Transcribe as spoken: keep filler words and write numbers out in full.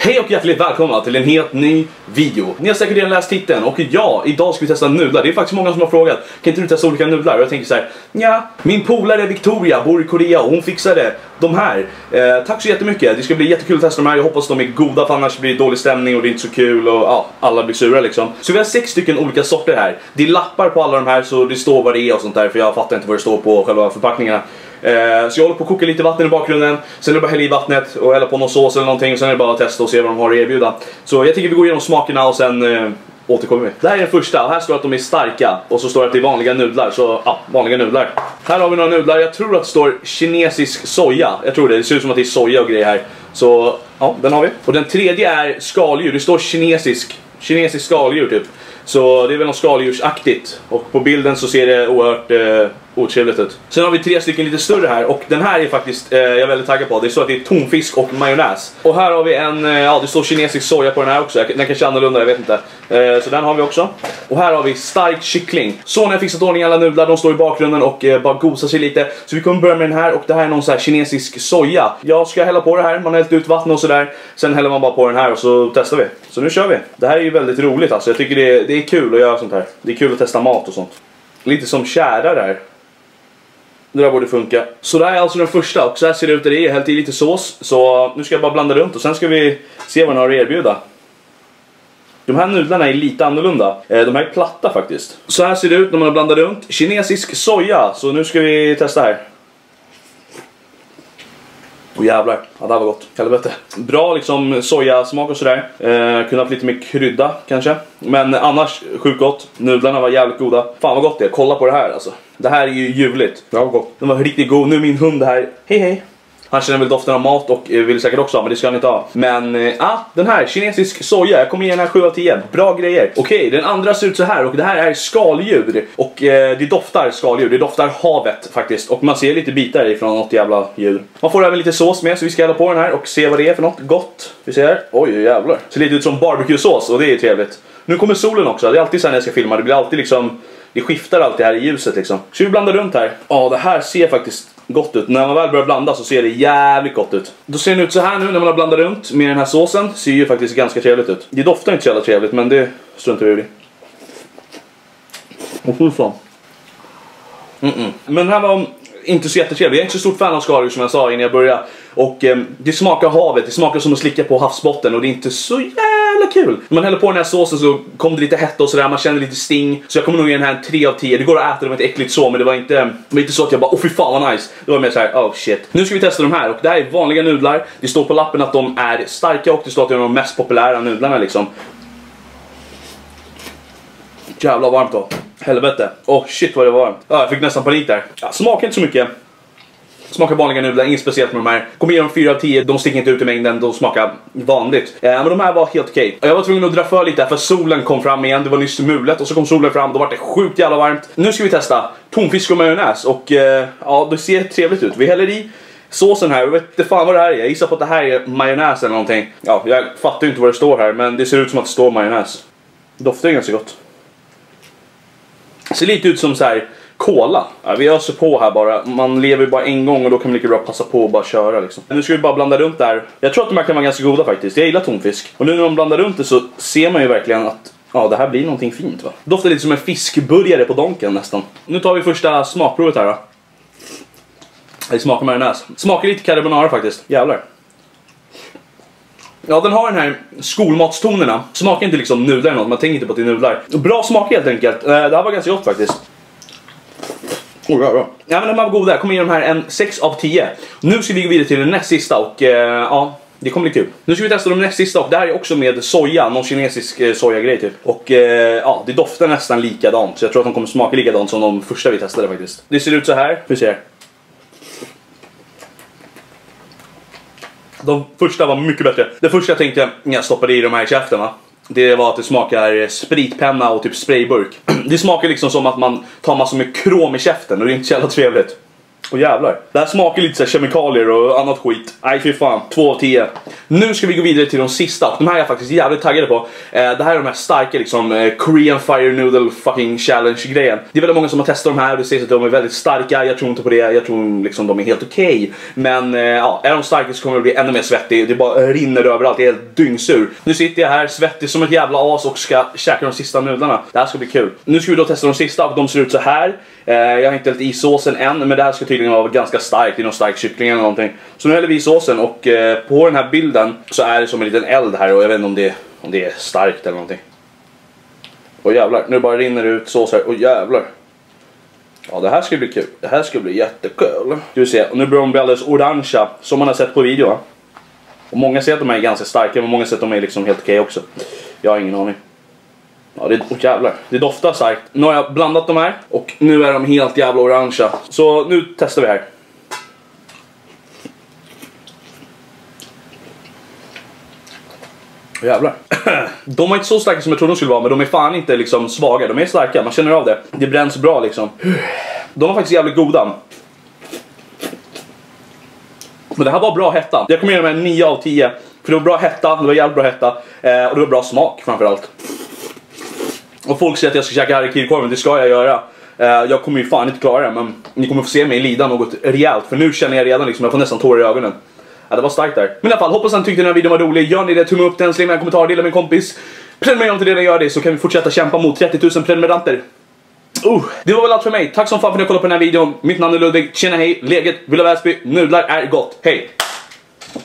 Hej och hjärtligt välkomna till en helt ny video. Ni har säkert redan läst titeln och ja, idag ska vi testa nudlar. Det är faktiskt många som har frågat, kan inte du testa olika nudlar? Och jag tänker så här, ja, min polare Victoria bor i Korea och hon fixade de här. Eh, tack så jättemycket, det ska bli jättekul att testa de här. Jag hoppas de är goda, för annars blir det dålig stämning och det är inte så kul och ja, alla blir sura liksom. Så vi har sex stycken olika sorter här. Det är lappar på alla de här så det står vad det är och sånt där, för jag fattar inte vad det står på själva förpackningarna. Eh, så jag håller på att koka lite vatten i bakgrunden. Sen är det bara hälla i vattnet och hälla på någon sås eller någonting. Sen är det bara att testa och se vad de har att erbjuda. Så jag tycker vi går igenom smakerna och sen eh, återkommer vi. Det här är den första och här står att de är starka. Och så står det att det är vanliga nudlar. Så ja, vanliga nudlar. Här har vi några nudlar, jag tror att det står kinesisk soja. Jag tror det, det ser ut som att det är soja och grejer här. Så ja, den har vi. Och den tredje är skaldjur, det står kinesisk Kinesisk skaldjur typ. Så det är väl något skaldjursaktigt. Och på bilden så ser det oerhört eh, otrevligt ut. Sen har vi tre stycken lite större här. Och den här är faktiskt, eh, jag är väldigt taggad på. Det är så att det är tonfisk och majonnäs. Och här har vi en, eh, ja det står kinesisk soja på den här också. Den kanske är annorlunda, jag vet inte. eh, Så den har vi också. Och här har vi stark kyckling. Så när jag fixat ordning alla nudlar, de står i bakgrunden och eh, bara gosar sig lite. Så vi kommer börja med den här. Och det här är någon så här kinesisk soja. Jag ska hälla på det här, man har hällt ut vatten och sådär. Sen häller man bara på den här och så testar vi. Så nu kör vi. Det här är ju väldigt roligt alltså. Jag tycker det är, det är kul att göra sånt här. Det är kul att testa mat och sånt. Lite som kära där. Det där borde funka. Så det här är alltså den första. Och så här ser det ut, det är helt i lite sås. Så nu ska jag bara blanda runt och sen ska vi se vad den har att erbjuda. De här nudlarna är lite annorlunda. De här är platta faktiskt. Så här ser det ut när man har blandat runt. Kinesisk soja. Så nu ska vi testa här. Åh jävlar, ja det här var gott, helvete. Bra liksom sojasmak och sådär. eh, Kunde haft lite mer krydda kanske. Men annars sjukt gott. Nudlarna var jävligt goda. Fan vad gott det är, kolla på det här alltså. Det här är ju ljuvligt. Ja, gott. Den var riktigt god, nu är min hund här. Hej hej. Han känner väl doften av mat och vill säkert också ha, men det ska han inte ha. Men, ja, ah, den här, kinesisk soja. Jag kommer ge den här sju av tio. Bra grejer. Okej, den andra ser ut så här. Och det här är skaldjur. Och eh, det doftar skaldjur. Det doftar havet faktiskt. Och man ser lite bitar ifrån något jävla djur. Man får även lite sås med, så vi ska hälla på den här och se vad det är för något gott. Vi ser här. Oj, jävlar. Ser lite ut som barbecue-sås och det är trevligt. Nu kommer solen också. Det är alltid så här när jag ska filma. Det blir alltid liksom... Det skiftar alltid här i ljuset liksom. Så vi blandar runt här. Ja, det här ser faktiskt gott ut. När man väl börjar blanda så ser det jävligt gott ut. Då ser den ut så här nu när man har blandat runt med den här såsen. Ser ju faktiskt ganska trevligt ut. Det doftar inte så jävla trevligt, men det struntar vi i. Och full fan. Mm -mm. Men den här var inte så jättetrevlig. Jag är inte så stort fan av skaldjur som jag sa innan jag började. Och eh, det smakar havet. Det smakar som att slicka på havsbotten. Och det är inte så jävla kul. När man häller på den här såsen så kom det lite hetta och sådär. Man känner lite sting. Så jag kommer nog ge den här en tre av tio. Det går att äta, det var inte äckligt så. Men det var inte, det var inte så att jag bara, åh fy fan vad nice. Det var mer så här, oh shit. Nu ska vi testa de här. Och det här är vanliga nudlar. Det står på lappen att de är starka. Och det står att det är de mest populära nudlarna liksom. Jävla varmt då. Helvete. Åh oh, shit vad det var varmt. Ja, jag fick nästan panik där. Ja, smakar inte så mycket. Smakar vanliga nudlar, inget speciellt med de här. Kommer ge dem fyra av tio, de sticker inte ut i mängden, de smakar vanligt. eh, Men de här var helt okej. Jag var tvungen att dra för lite här för solen kom fram igen. Det var nyss mulet och så kom solen fram, då var det sjukt jävla varmt. Nu ska vi testa tonfisk och majonnäs. Och eh, ja, det ser trevligt ut. Vi häller i såsen här, jag vet inte fan vad det här är. Jag gissar på att det här är majonnäs eller någonting. Ja, jag fattar inte vad det står här, men det ser ut som att det står majonnäs. Doftar ganska gott. Ser lite ut som så här cola. Ja, vi öser på här bara. Man lever bara en gång och då kan man lika bra passa på och bara köra liksom. Nu ska vi bara blanda runt där. Jag tror att de här kan vara ganska goda faktiskt. Jag gillar tonfisk. Och nu när man blandar runt det så ser man ju verkligen att ja, det här blir någonting fint va. Doftar lite som en fiskburgare på donken nästan. Nu tar vi första smakprovet här då. Det smakar majonnäs. Smakar lite carbonara faktiskt. Jävlar. Ja, den har den här skolmatstonerna. Smakar inte liksom nudlar eller något, man tänker inte på att det är nudlar. Bra smak helt enkelt. Det här var ganska gott faktiskt. Oh, bra, bra. Ja, men de här var goda. Jag kommer ge de här en sex av tio. Nu ska vi gå vidare till den näst sista och eh, ja, det kommer bli kul. Nu ska vi testa de näst sista och det här är också med soja, någon kinesisk eh, sojagrej typ. Och eh, ja, det doftar nästan likadant. Så jag tror att de kommer smaka likadant som de första vi testade faktiskt. Det ser ut så här, vi ser. De första var mycket bättre. Det första jag tänkte när jag stoppade i de här i käften va? Det var att det smakar spritpenna och typ sprayburk. Det smakar liksom som att man tar massor med krom i käften och det är inte så jävla trevligt. Och jävlar. Det här smakar lite så här kemikalier och annat skit. Nej fy fan, två av tio. Nu ska vi gå vidare till de sista. Och de här är jag faktiskt jävligt taggade på. eh, Det här är de här starka liksom eh, Korean Fire Noodle fucking challenge grejen. Det är väldigt många som har testat de här. Det sägs att de är väldigt starka. Jag tror inte på det. Jag tror liksom de är helt okej okay. Men eh, ja, är de starka så kommer det bli ännu mer svettig. Det bara rinner överallt, det är helt dyngsur. Nu sitter jag här svettig som ett jävla as och ska käka de sista nudlarna. Det här ska bli kul. Nu ska vi då testa de sista och de ser ut så här. eh, Jag har inte lite i såsen än, men det här ska tydligen vara ganska starkt. Det är någon stark kyckling eller någonting. Så nu häller vi i såsen och eh, på den här bilden så är det som en liten eld här. Och jag vet inte om det, om det är starkt eller någonting. Och jävlar, nu bara rinner det ut sås här. Och jävlar. Ja, det här ska bli kul. Det här ska bli jättekul. Ska vi se, och nu börjar de bli alldeles orangea som man har sett på video, va? Och många säger att de är ganska starka, men många säger att de är liksom helt okej också. Jag har ingen aning. Ja, det, oh jävlar, det doftar starkt. Nu har jag blandat de här och nu är de helt jävla orangea. Så nu testar vi här. Oh jävlar. De var inte så starka som jag trodde de skulle vara, men de är fan inte liksom svaga. De är starka, man känner av det. Det bränns bra liksom. De var faktiskt jävligt goda. Men det här var bra hetta. Jag kommer ge dem en nio av tio. För det var bra hetta, det var jävligt bra hetta. eh, Och det var bra smak framförallt. Och folk säger att jag ska käka harikirikorv, men det ska jag göra. eh, Jag kommer ju fan inte klara det, men ni kommer få se mig lida något rejält. För nu känner jag redan liksom, jag får nästan tårar i ögonen. Ja, det var starkt där. Men i alla fall, hoppas att ni tyckte den här videon var rolig. Gör ni det, tumma upp den, skriv en kommentar, dela med en kompis. Prenumerera om till det ni gör det, så kan vi fortsätta kämpa mot trettio tusen prenumeranter. Uh, det var väl allt för mig. Tack som fan för att ni kollade på den här videon. Mitt namn är Ludvig. Tjena hej, läget, Villa Väsby, nudlar är gott. Hej!